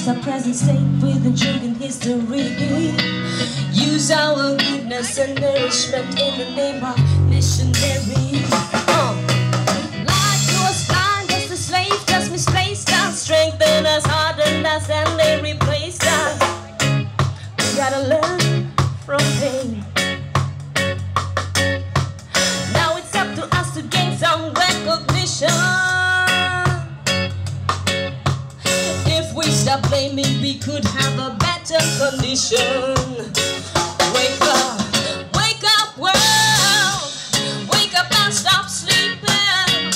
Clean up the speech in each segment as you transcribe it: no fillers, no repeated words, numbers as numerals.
Adjust our present state with a drunken history. Use our goodness and nourishment in the name of missionary. Life was blind as the slave, just misplaced us, strengthened us, hardened us, and they replaced us. We gotta learn from pain. Now it's up to us to gain some recognition. If we stop blaming, we could have a better condition. Wake up world, wake up and stop sleeping.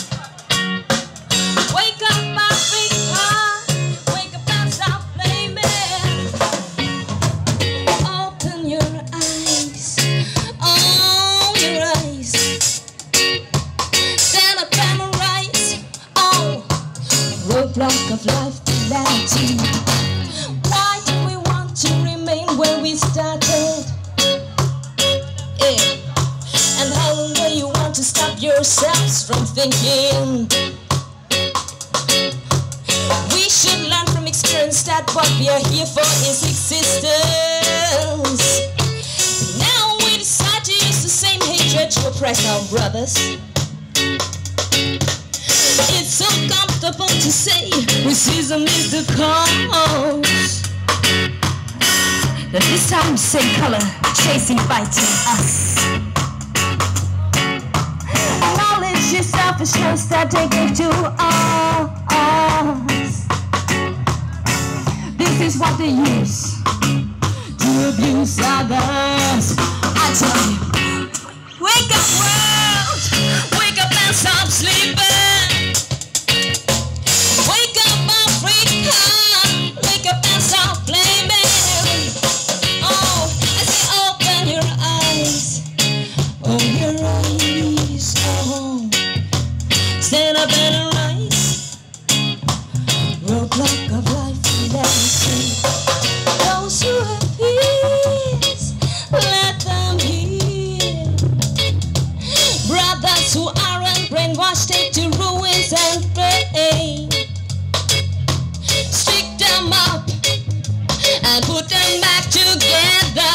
Wake up Africa, wake up and stop blaming. Open your eyes, oh your eyes. Stand up and rise, oh roadblock of life reality. Why do we want to remain where we started? And how long will you want to stop yourselves from thinking? We should learn from experience that what we are here for is existence. Now we decide to use the same hatred to oppress our brothers. It's so comfortable to say racism is the cause. But this time same color, chasing, fighting us. Acknowledge your selfishness that taking to us. This is what they use to abuse others. I tell you, wake up world, wake up and stop sleeping. Wake up Africa, wake up and stop blaming. Oh, I say open your eyes, oh. Stand up and rise, roadblock of life reality. Those who have ears, let them hear. Brothers who aren't brainwashed, take to ruins and pray. Stick them up and put them back together.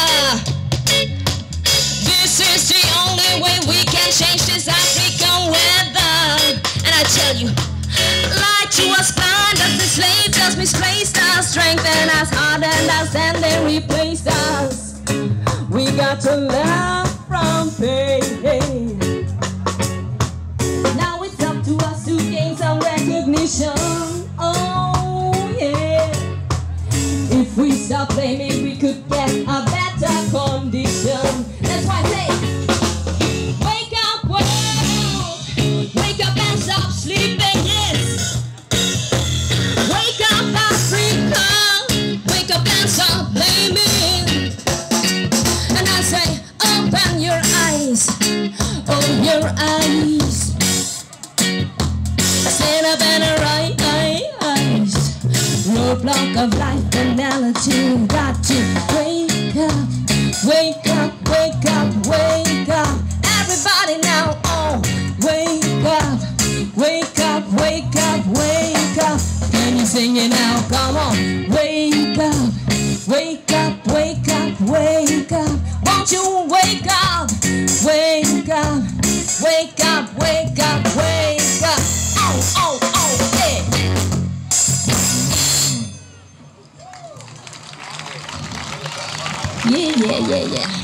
This is the only way we can change this African weather. And I tell you, lie to us blind as the slave just misplaced us, strengthened us, hardened us, and they replaced us. We got to learn from pain. Now it's up to us to gain some recognition. Oh yeah. If we stop blaming, we could get a better condition. That's why I say, wake up world, wake up and stop sleeping, yes. Wake up Africa, wake up and stop blaming. And I say, open your eyes, open your eyes. Stand up and rise. Roadblock of life analogy. Got to wake up, wake up, wake up, wake up. Everybody now, oh, wake up, wake up, wake up, wake up. Can you sing it now? Come on, wake up, wake up, wake up, wake up. Won't you wake up, wake up, wake up, wake up, wake up. Oh, yeah. Yeah.